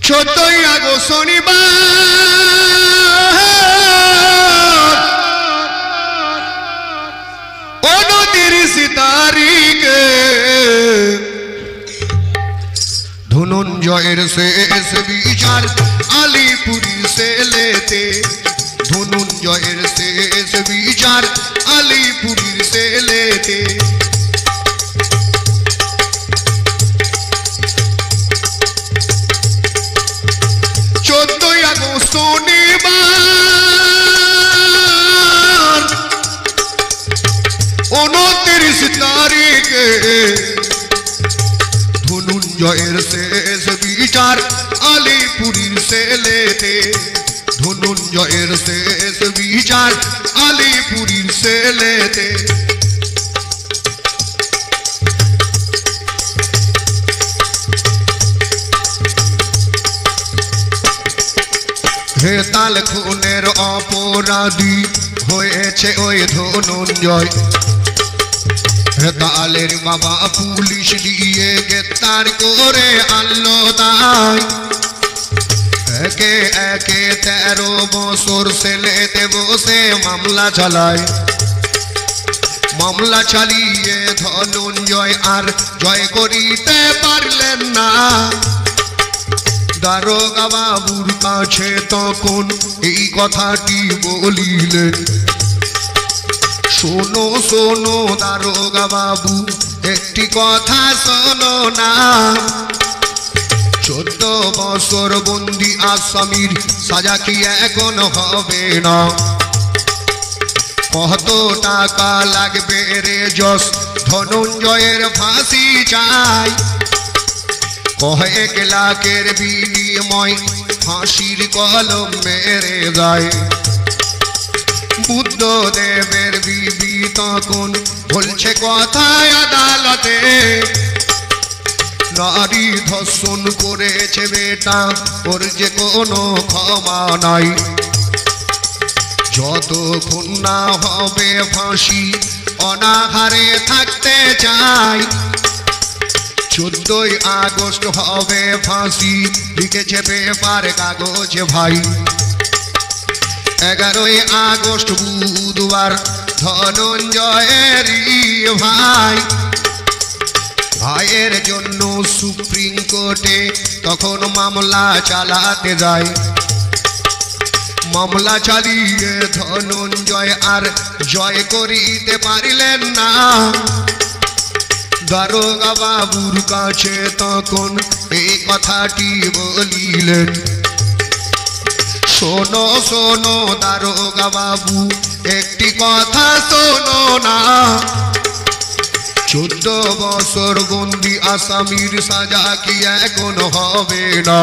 14 August শনিবার 29 তারিখে ধনঞ্জয়ের শেষ বিচার আলিপুরি সেলেতে ধনঞ্জয়ের শেষ বিচার আলিপুরির সেলেতে 14 আগস্ট শনিবার 29 তারিখে ধনঞ্জয়ের শেষ বিচার আলিপুরির সেলেতে ধনঞ্জয়ের শেষ বিচার আলিপুরির সেলেতে হেতাল খুনের অপরাধী হয়েছে ওই ধনঞ্জয় হেতালের বাবা পুলিশ দিয়ে গ্রেফতার করে আনলো তাই একে একে 13 বছর সেলেতে বসে মামলা চালায় মামলা চালিয়ে ধনঞ্জয় আর জয় করিতে পারলেন না দারোগা বাবুর কাছে তখন এই কথাটি বলিলেন শোনো শোনো দারোগা বাবু একটি কথা শোনো না 14 বছর বন্দি আসামির সাজা কি এখন হবে না কত টাকা লাগবে রে যশ ধনঞ্জয়ের ফাঁসি চাই কয়েক লাখের বিনিময় ফাঁসির কলম মেরে যায় বুদ্ধদেবের বিবি তখন বলছে কথায় আদালতে নারী ধর্ষণ করেছে বেটা ওর যে কোনো ক্ষমা নাই যতক্ষণ না হবে ফাঁসি অনাহারে থাকতে চাই 14 আগস্ট হবে ফাঁসি লিখেছে পেপার কাগজে ভাই 11 আগস্ট বুধবার ধনঞ্জয়েরই ভাই ভাইয়ের জন্য সুপ্রিম কোর্টে তখন মামলা চালাতে যায় মামলা চালিয়ে ধনঞ্জয় আর জয় করিতে পারিলেন না দারোগা বাবুর কাছে তখন এই কথাটি বলিলেন শোনো শোনো দারোগা বাবু একটি কথা শোনো না 14 বছর বন্দি আসামির সাজা কি এখন হবে না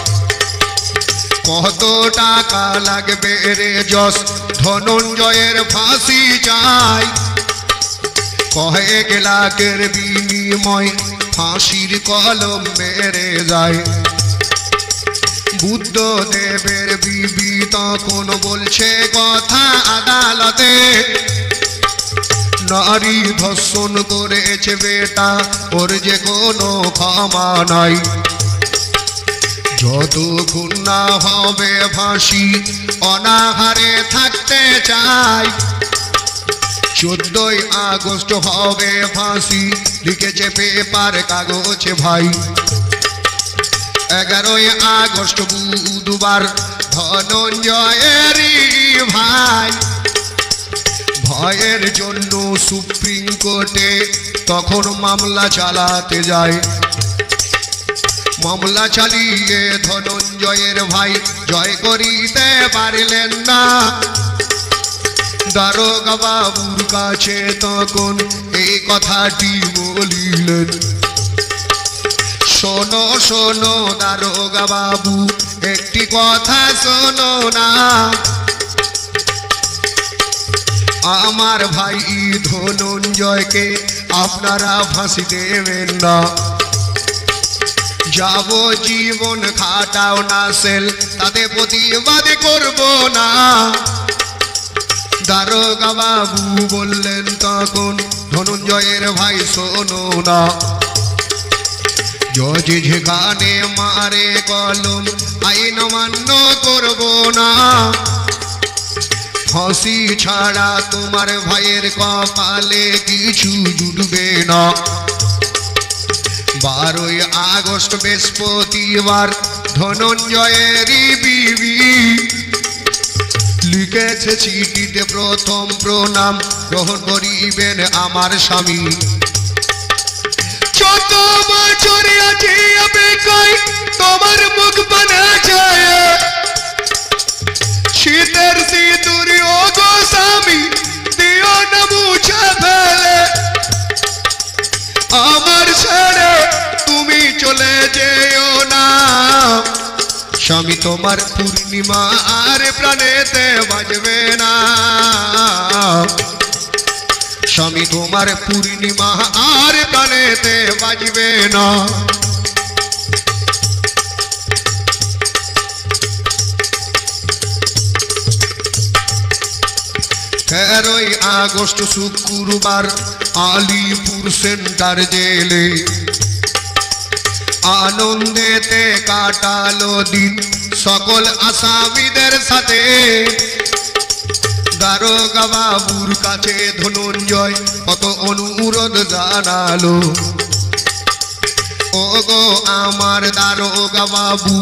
কত টাকা লাগবে রে যশ ধনঞ্জয়ের ফাঁসি চাই কয়েক লাখের বিনিময় ফাঁসির কলম মেরে যায় বুদ্ধদেবের বিবি তখন বলছে কথা আদালতে নারী ধর্ষণ করেছে বেটা ওর যে কোনো ক্ষমা নাই যতক্ষণ না হবে ফাঁসি অনাহারে থাকতে চাই 14 আগস্ট হবে ফাঁসি লিখেছে পেপার কাগজে ভাই 11 আগস্ট বুধবার ধনঞ্জয়েরই ভাই ভয়ের জন্য সুপ্রিম কোর্টে তখন মামলা চালাতে যায় মামলা চালিয়ে ধনঞ্জয়ের ভাই জয় করিতে পারলেন না দারোগা বাবুর কাছে তখন এই কথাটি বলিলেন শোনো শোনো দারোগা বাবু একটি কথা শোনো না আমার ভাই ধনঞ্জয়কে আপনারা ফাঁসি দেবেন না যাবজ্জীবন খাটাও না সেল তাতে প্রতিবাদ করব না দারোগা বাবু বললেন তখন ধনঞ্জয়ের ভাই শোনো না জজ যেখানে মারে কলম আইন মান্য করব না ফাঁসি ছাড়া তোমার ভাইয়ের কপালে কিছু জুটবে না 12ই আগস্ট বৃহস্পতিবার ধনঞ্জয়েরই বিবি লিখেছে চিঠিতে প্রথম প্রণাম গ্রহণ করিবেন আমার স্বামী 14 বছর আছি অপেক্ষায় তোমার মুখ বানাছে শীতের সিঁদুর ও গো স্বামী দিও না মুছে ফেলে আমার ছেড়ে তুমি চলে যেও না স্বামী তোমার পূর্ণিমা আর প্রাণেতে বাজবে না স্বামী তোমার পূর্ণিমা আর প্রাণেতে বাজবে না 13ই আগস্ট শুক্রবার আলিপুর সেন্টার জেলে আনন্দেতে কাটালো দিন সকল আসামিদের সাথে দারোগা বাবুর কাছে ধনঞ্জয় কত অনুরোধ জানালো ওগো আমার দারোগা বাবু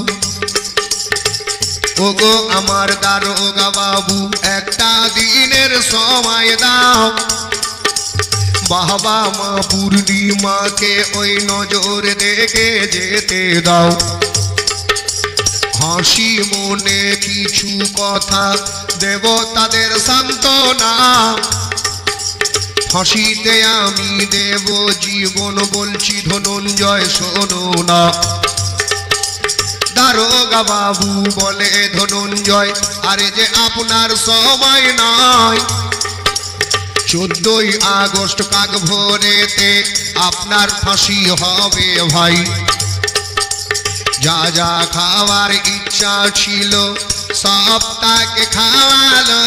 ওগো আমার দারোগা বাবু একটা দিনের সময় দাও বাবা মা পূর্ণিমাকে ওই নজর দেখে যেতে দাও হাসি মনে কিছু কথা দেব তাদের সান্ত্বনা হাসিতে আমি দেব জীবন বলছি ধনঞ্জয় শোনো না দারোগা বাবু বলে ধনঞ্জয় আরে যে আপনার সময় নাই 14ই আগস্ট কাক ভোরেতে আপনার ফাঁসি হবে ভাই যা যা খাওয়ার ইচ্ছা ছিল সব তাকে খাওয়ালো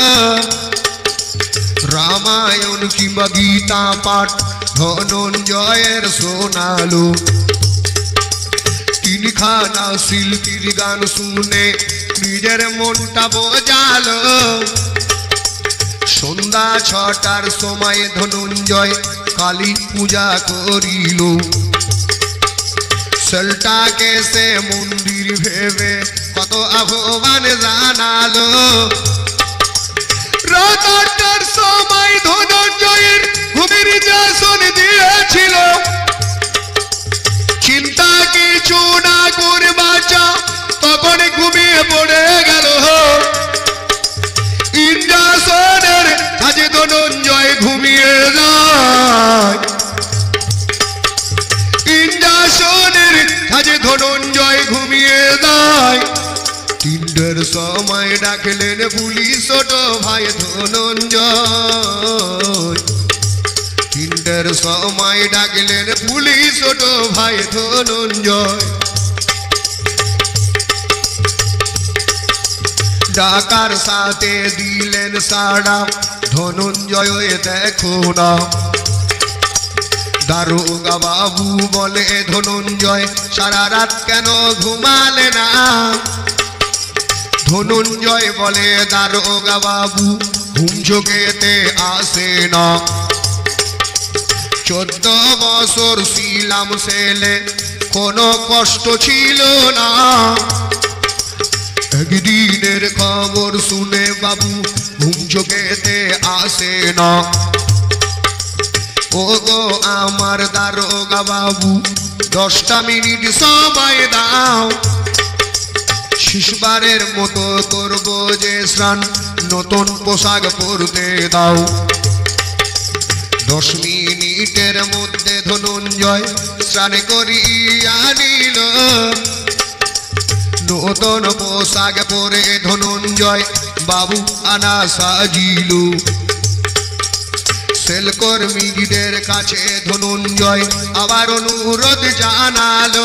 রামায়ণ কিংবা গীতা পাঠ ধনঞ্জয়ের শোনালো তিনখানা শিল্পীর গান শুনে নিজের মনটা বোঝালো সন্ধ্যা 6টার সময় ধনঞ্জয় কালী পূজা করিল সেলটাকে সে মন্দির ভেবে কত আহ্বান জানালো রাত 8টার সময় ধনঞ্জয়ের ঘুমের জাসন দিয়েছিল চিন্তা কিছু না করে বাঁচা তখন ঘুমিয়ে পড়ে গেল ইন্দ্রাসনের কাজে ধনঞ্জয় ঘুমিয়ে যায় ইন্দ্রাসনের কাজে ধনঞ্জয় ঘুমিয়ে যায় 3টের সময় ডাকলেন পুলিশ ছোট ভাই ধনঞ্জয় 3টের সময় ডাকলেন পুলিশ ছোট ভাই ধনঞ্জয় ডাকার সাথে দিলেন সাড়া ধনঞ্জয় দেখো না দারোগা বাবু বলে ধনঞ্জয় সারা রাত কেন ঘুমালে না ধনঞ্জয় বলে দারোগা বাবু ঘুম চোখেতে আসে না 14 বছর ছিলাম সেলে কোনো কষ্ট ছিল না একদিনের খবর শুনে বাবু ঘুম চোখেতে আসে না ওগো আমার দারোগা বাবু 10টা মিনিট সময় দাও শেষবারের মতো করব যে স্নান নতুন পোশাক পরতে দাও 10 মিনিটের মধ্যে ধনঞ্জয় স্নান করিয়া নিল নতুন পোশাক পরে ধনঞ্জয় বাবু আনা সাজিল সেল কর্মীদের কাছে ধনঞ্জয় আবার অনুরোধ জানালো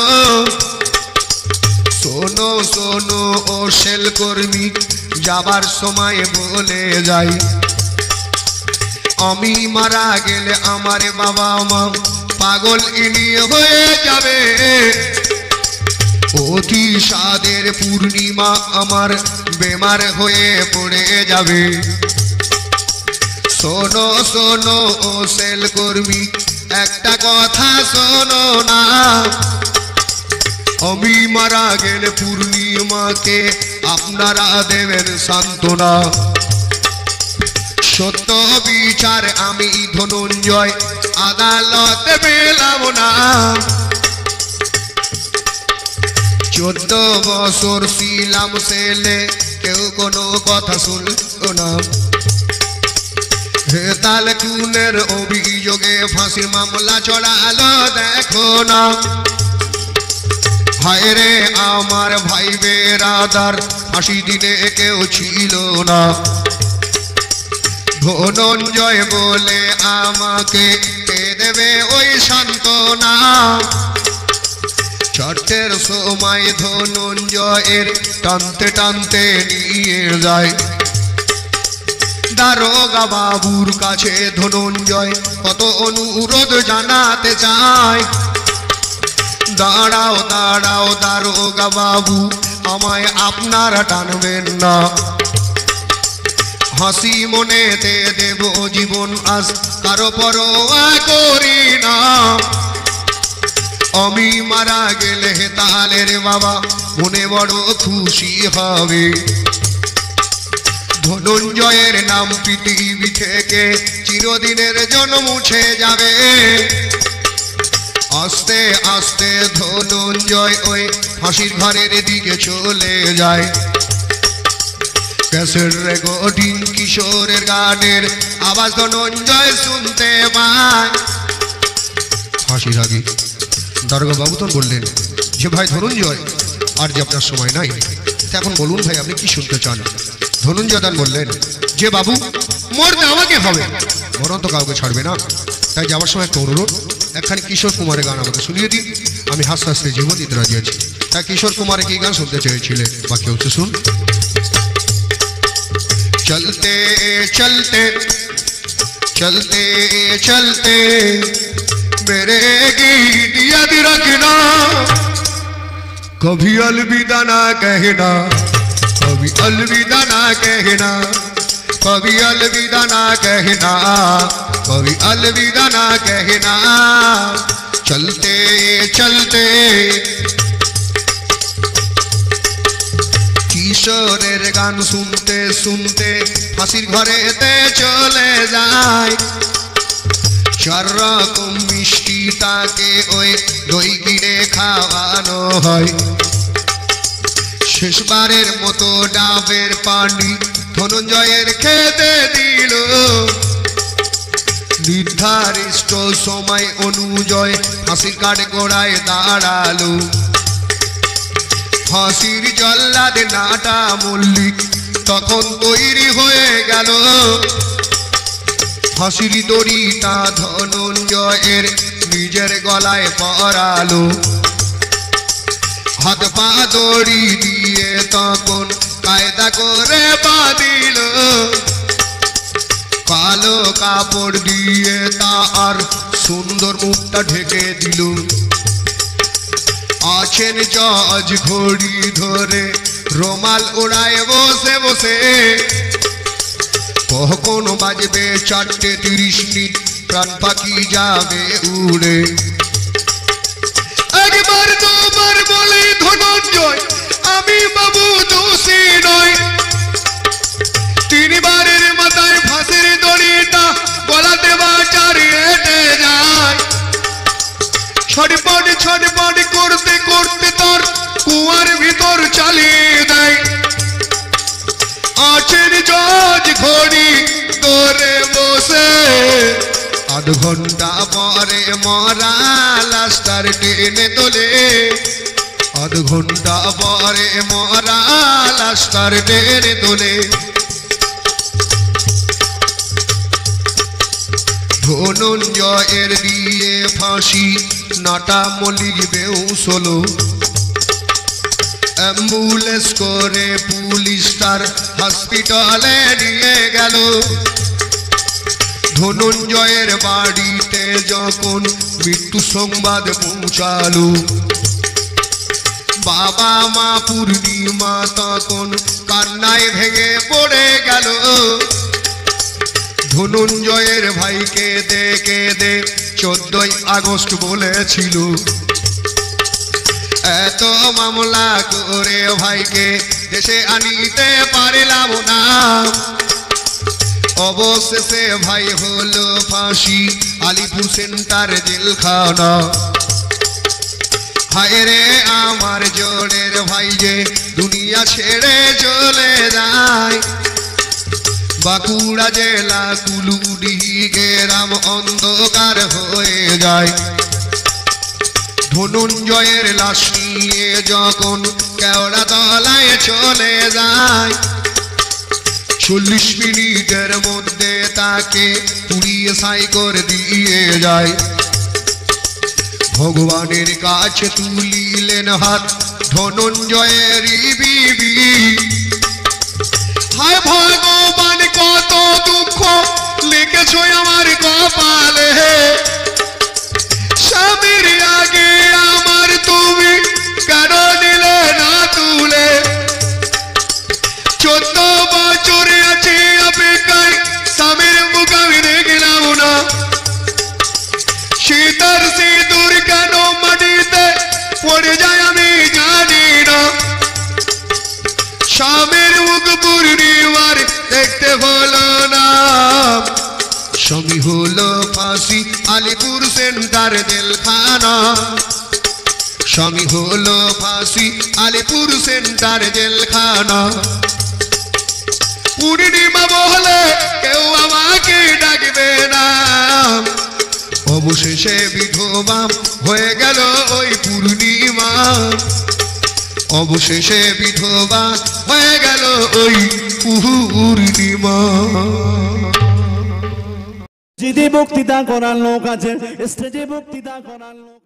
শোনো শোনো ও সেল কর্মী যাবার সময় বলে যাই আমি মারা গেলে আমার বাবা মা পাগল ইনি হয়ে যাবে। অতি সাদের পূর্ণিমা আমার বেমার হয়ে পড়ে যাবে। শোনো শোনো ও সেল কর্মী, একটা কথা শোনো না, আমি মারা গেলে পূর্ণিমাকে আপনারা দেবেন সান্ত্বনা। সত্য বিচার আমি ধনঞ্জয় আদালতে পেলাম না। 14 বছর ছিলাম সেলে, কেউ কোনো কথা শুনলো না। হেতাল খুনের অভিযোগে ফাঁসির মামলা চড়ালো দেখো না। হায় রে আমার ভাই বেরাদার, ফাঁসি দিনে কেউ ছিল না। ধনঞ্জয় বলে আমাকে কে দেবে ওই সান্ত্বনা। চারটের সময় ধনঞ্জয়ের টানতে টানতে নিয়ে যায় দারোগা বাবুর কাছে। ধনঞ্জয় কত অনুরোধ জানাতে চায়, দাঁড়াও দাঁড়াও দারোগা বাবু, আমায় আপনারা টানবেন না। হাসি মনেতে দেব জীবন আজ, কারো পরোয়া করি না। আমি মারা গেলে হেতালের বাবা মনে বড় খুশি হবে। ধনঞ্জয়ের নাম পৃথিবী থেকে চিরদিনের জন্য মুছে যাবে। আস্তে আস্তে ধনঞ্জয় ওই ফাঁসির ঘরের দিকে চলে যায়। ক্যাসেট রেকর্ডিং কিশোরের গানের আওয়াজ ধনঞ্জয় শুনতে পায়। ফাঁসির আগে দারোগা বাবু তো বললেন যে ভাই ধনঞ্জয়, আর যে আপনার সময় নাই, এখন বলুন ভাই আপনি কি শুনতে চান। ধনঞ্জয় দান বললেন যে বাবু মরতে আমাকে হবে, মরণ তো কাউকে ছাড়বে না, তাই যাওয়ার সময় একটা অনুরোধ, একখানি কিশোর কুমারের গান আমাকে শুনিয়ে দিন, আমি হাসতে হাসতে জীবন দিতে রাজি আছি। তাই কিশোর কুমারে কি গান শুনতে চেয়েছিলেন, বাকি হচ্ছে শুন। চলতে চলতে चलते चलते मेरे गीत याद रखना, कभी अलविदा ना कहना, कभी अलविदा ना कहना, कभी अलविदा ना कहना, कभी अलविदा ना कहना। चलते चलते কিশোরের গান শুনতে শুনতে ফাঁসির ঘরেতে চলে যায়। 4 রকম মিষ্টি তাকে ওই দই কিনে খাওয়ানো হয়। শেষবারের মতো ডাবের পানি ধনঞ্জয়ের খেতে দিল। নির্ধারিত সময় অনুযায়ী ফাঁসির কাঠ গোড়ায় দাঁড়ালো। ফাঁসির জল্লাদ নাটা মল্লিক তখন তৈরি হয়ে গেল। ফাঁসির দড়িটা ধনঞ্জয়ের নিজের গলায় পরালো। হাত পা দড়ি দিয়ে তখন কায়দা করে বাঁধিল। কালো কাপড় দিয়ে তার সুন্দর মুখটা ঢেকে দিল। আছেন জজ ঘড়ি ধরে রোমাল ওড়ায় বসে বসে। কখন বাজবে 4:30, প্রাণ পাখি যাবে উড়ে। একবার দুবার বলে ধনঞ্জয় আমি বাবু দোষী নয়। 3 বারের মাথায় ফাঁসির দড়িটা গলাতে বাজারে হেঁটে যায়। ছটপট ছটপট করতে করতে তার কুয়ার ভিতর চালিয়ে দেয়। আছেন জজ ঘড়ি ধরে বসে। আধ ঘন্টা পরে মরা লাশটার টেনে তোলে। আধ ঘন্টা পরে মরা লাশটার টেনে তোলে। ধনঞ্জয়ের দিয়ে ফাঁসি নাটা মল্লিক বেহুশ হলো। অ্যাম্বুলেন্স করে পুলিশ তার হসপিটালে নিয়ে গেল। ধনঞ্জয়ের বাড়িতে যখন মৃত্যু সংবাদ পৌঁছালো, বাবা মা পূর্ণিমা তখন কান্নায় ভেঙে পড়ে গেল। ধনঞ্জয়ের ভাইকে দেখে 14ই আগস্ট বলেছিল, এত মামলা করে ভাইকে দেশে আনিতে পারলাম না। অবশেষে ভাই হলো ফাঁসি আলিপুর সেন্টার জেলখানা। হায় রে আমার জোড়ের ভাই যে দুনিয়া ছেড়ে চলে যায়। বাঁকুড়া জেলা কুলুডিহি গ্রাম অন্ধকার হয়ে যায়। ধনঞ্জয়ের লাশ নিয়ে যখন কেওড়া তলায় চলে যায়, 40 মিনিটের মধ্যে তাকে পুড়িয়ে ছাই করে দিয়ে যায়। ভগবানের কাছে তুলিলেন হাত ধনঞ্জয়েরই বিবি। হায় ভগবান কত দুঃখ লিখেছো আমার কপালে, স্বামীর আগে আমার তুমি কেন নিলে না তুলে। 14 বছর আছে অপেক্ষায়, স্বামীর মুখ আমি দেখলাম না। সীতার সিঁদুর কেন মাটিতে পড়ে যায় আমি জানি না। স্বামীর মুখ পূর্ণিমার দেখতে হলো না। স্বামী হলো ফাঁসি আলিপুর সেন্টার জেলখানা। স্বামী হলো ফাঁসি আলিপুর সেন্টার জেলখানা। পূর্ণিমা বলে কেউ আমাকে ডাকবে না। অবশেষে বিধবা হয়ে গেল ওই পূর্ণিমা। অবশেষে বিধবা হয়ে গেল ওই পূর্ণিমা। যদি বক্তৃতা করার লোক আছে, স্টেজে বক্তৃতা করার লোক